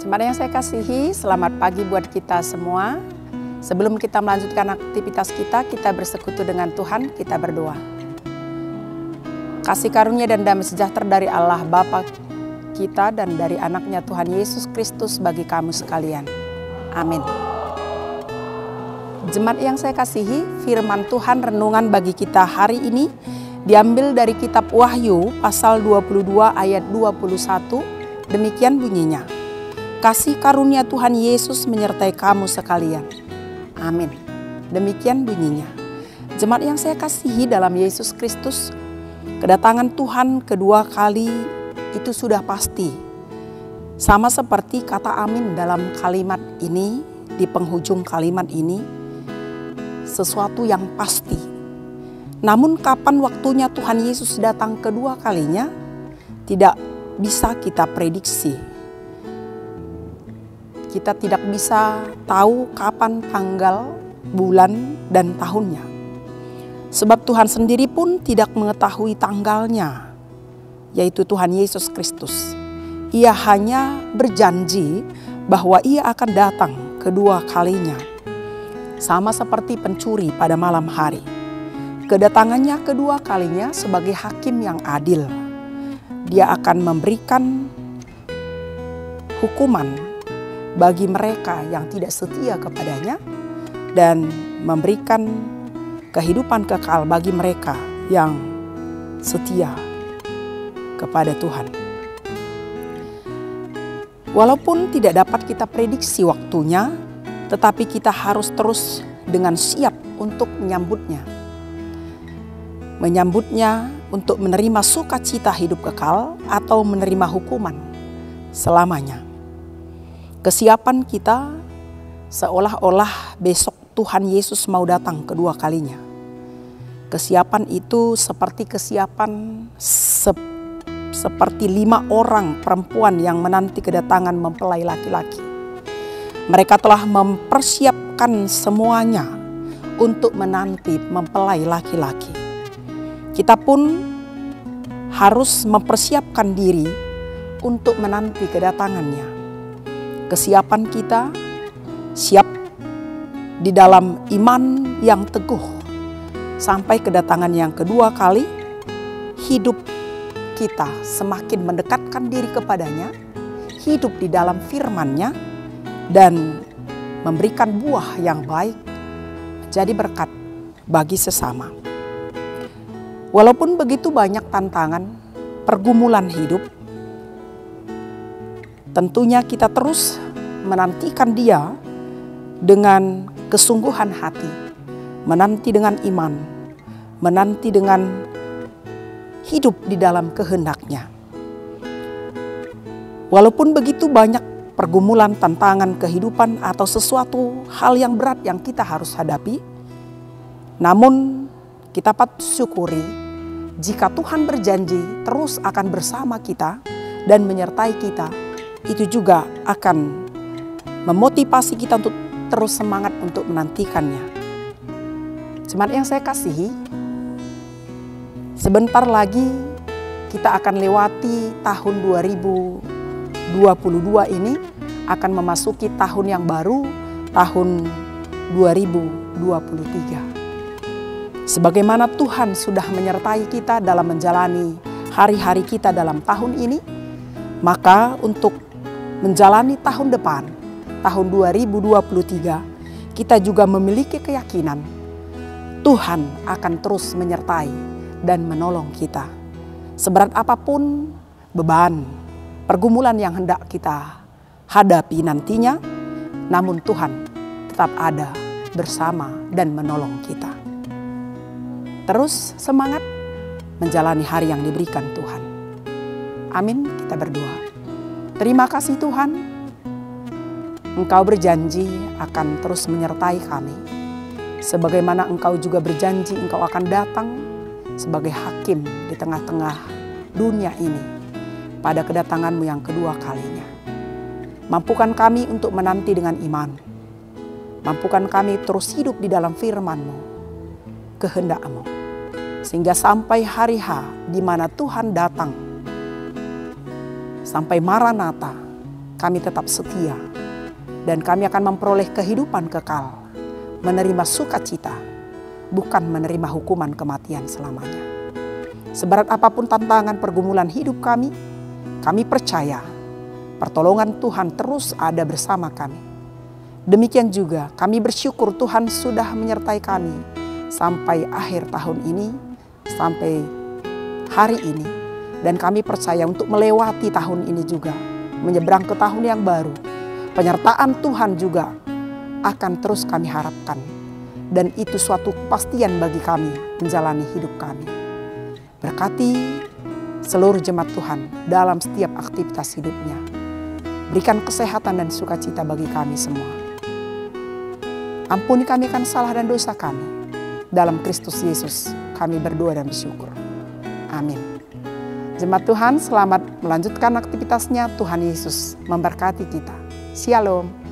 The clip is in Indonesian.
Jemaat yang saya kasihi, selamat pagi buat kita semua. Sebelum kita melanjutkan aktivitas kita bersekutu dengan Tuhan, kita berdoa. Kasih karunia dan damai sejahtera dari Allah Bapa kita dan dari anaknya Tuhan Yesus Kristus bagi kamu sekalian. Amin. Jemaat yang saya kasihi, firman Tuhan renungan bagi kita hari ini diambil dari kitab Wahyu pasal 22 ayat 21. Demikian bunyinya. Kasih karunia Tuhan Yesus menyertai kamu sekalian. Amin. Demikian bunyinya. Jemaat yang saya kasihi dalam Yesus Kristus, kedatangan Tuhan kedua kali itu sudah pasti. Sama seperti kata amin dalam kalimat ini, di penghujung kalimat ini, sesuatu yang pasti. Namun kapan waktunya Tuhan Yesus datang kedua kalinya, tidak bisa kita prediksi. Kita tidak bisa tahu kapan tanggal, bulan, dan tahunnya. Sebab Tuhan sendiri pun tidak mengetahui tanggalnya, yaitu Tuhan Yesus Kristus. Ia hanya berjanji bahwa ia akan datang kedua kalinya. Sama seperti pencuri pada malam hari. Kedatangannya kedua kalinya sebagai hakim yang adil. Dia akan memberikan hukuman bagi mereka yang tidak setia kepadanya dan memberikan kehidupan kekal bagi mereka yang setia kepada Tuhan. Walaupun tidak dapat kita prediksi waktunya, tetapi kita harus terus dengan siap untuk menyambutnya. Menyambutnya untuk menerima sukacita hidup kekal atau menerima hukuman selamanya. Kesiapan kita seolah-olah besok Tuhan Yesus mau datang kedua kalinya. Kesiapan itu seperti kesiapan seperti 5 orang perempuan yang menanti kedatangan mempelai laki-laki. Mereka telah mempersiapkan semuanya untuk menanti mempelai laki-laki. Kita pun harus mempersiapkan diri untuk menanti kedatangannya. Kesiapan kita siap di dalam iman yang teguh sampai kedatangan yang kedua kali. Hidup kita semakin mendekatkan diri kepadanya, hidup di dalam firman-Nya dan memberikan buah yang baik, jadi berkat bagi sesama. Walaupun begitu banyak tantangan, pergumulan hidup, tentunya kita terus menantikan Dia dengan kesungguhan hati, menanti dengan iman, menanti dengan hidup di dalam kehendak-Nya. Walaupun begitu banyak pergumulan, tantangan kehidupan atau sesuatu hal yang berat yang kita harus hadapi, namun kita patut syukuri jika Tuhan berjanji terus akan bersama kita dan menyertai kita. Itu juga akan memotivasi kita untuk terus semangat untuk menantikannya. Jemaat yang saya kasihi, sebentar lagi kita akan lewati tahun 2022 ini, akan memasuki tahun yang baru, tahun 2023. Sebagaimana Tuhan sudah menyertai kita dalam menjalani hari-hari kita dalam tahun ini, maka untuk menjalani tahun depan, tahun 2023, kita juga memiliki keyakinan Tuhan akan terus menyertai dan menolong kita. Seberat apapun beban, pergumulan yang hendak kita hadapi nantinya, namun Tuhan tetap ada bersama dan menolong kita. Terus semangat menjalani hari yang diberikan Tuhan. Amin, kita berdoa. Terima kasih Tuhan, Engkau berjanji akan terus menyertai kami. Sebagaimana Engkau juga berjanji Engkau akan datang sebagai hakim di tengah-tengah dunia ini pada kedatangan-Mu yang kedua kalinya. Mampukan kami untuk menanti dengan iman. Mampukan kami terus hidup di dalam firman-Mu, kehendak-Mu. Sehingga sampai hari H di mana Tuhan datang, sampai Maranatha, kami tetap setia. Dan kami akan memperoleh kehidupan kekal, menerima sukacita, bukan menerima hukuman kematian selamanya. Seberat apapun tantangan pergumulan hidup kami percaya pertolongan Tuhan terus ada bersama kami. Demikian juga kami bersyukur Tuhan sudah menyertai kami sampai akhir tahun ini, sampai hari ini. Dan kami percaya untuk melewati tahun ini juga, menyeberang ke tahun yang baru. Penyertaan Tuhan juga akan terus kami harapkan. Dan itu suatu kepastian bagi kami menjalani hidup kami. Berkati seluruh jemaat Tuhan dalam setiap aktivitas hidupnya. Berikan kesehatan dan sukacita bagi kami semua. Ampuni kami akan salah dan dosa kami. Dalam Kristus Yesus kami berdoa dan bersyukur. Amin. Jemaat Tuhan, selamat melanjutkan aktivitasnya. Tuhan Yesus memberkati kita. Shalom.